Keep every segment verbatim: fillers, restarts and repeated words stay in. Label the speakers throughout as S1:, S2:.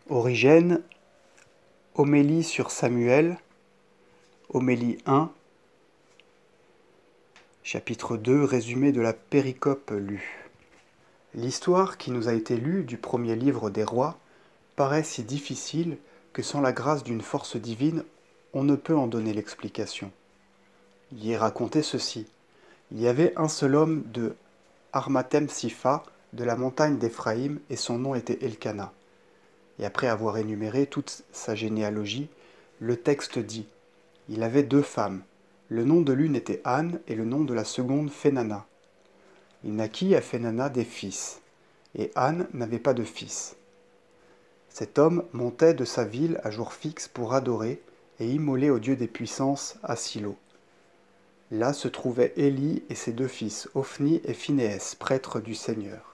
S1: Origène, Homélie sur Samuel, Homélie un, chapitre deux, résumé de la péricope lue. L'histoire qui nous a été lue du premier livre des rois paraît si difficile que sans la grâce d'une force divine, on ne peut en donner l'explication. Il y est raconté ceci. Il y avait un seul homme de Armathem Sipha, de la montagne d'Éphraïm, et son nom était Elkana. Et après avoir énuméré toute sa généalogie, le texte dit « Il avait deux femmes. Le nom de l'une était Anne et le nom de la seconde Phénana. Il naquit à Phénana des fils, et Anne n'avait pas de fils. Cet homme montait de sa ville à jour fixe pour adorer et immoler au Dieu des puissances à Silo. Là se trouvaient Élie et ses deux fils, Ophni et Phinéès, prêtres du Seigneur.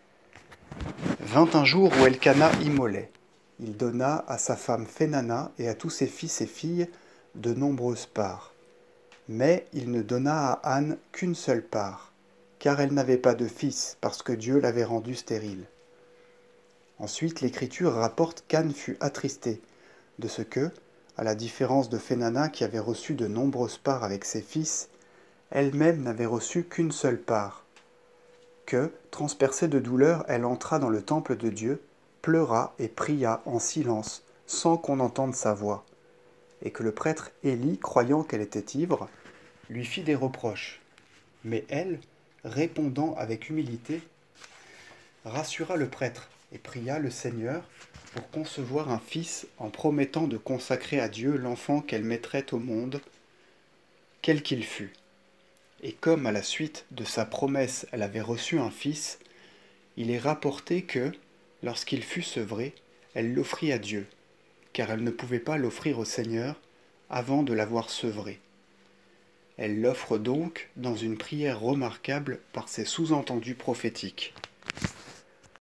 S1: Vint un jour où Elkana immolait. Il donna à sa femme Phénana et à tous ses fils et filles de nombreuses parts. Mais il ne donna à Anne qu'une seule part, car elle n'avait pas de fils, parce que Dieu l'avait rendue stérile. Ensuite, l'Écriture rapporte qu'Anne fut attristée de ce que, à la différence de Phénana qui avait reçu de nombreuses parts avec ses fils, elle-même n'avait reçu qu'une seule part. Que, transpercée de douleur, elle entra dans le temple de Dieu, pleura et pria en silence, sans qu'on entende sa voix, et que le prêtre Élie, croyant qu'elle était ivre, lui fit des reproches. Mais elle, répondant avec humilité, rassura le prêtre et pria le Seigneur pour concevoir un fils en promettant de consacrer à Dieu l'enfant qu'elle mettrait au monde, quel qu'il fût. Et comme à la suite de sa promesse elle avait reçu un fils, il est rapporté que, lorsqu'il fut sevré, elle l'offrit à Dieu, car elle ne pouvait pas l'offrir au Seigneur avant de l'avoir sevré. Elle l'offre donc dans une prière remarquable par ses sous-entendus prophétiques.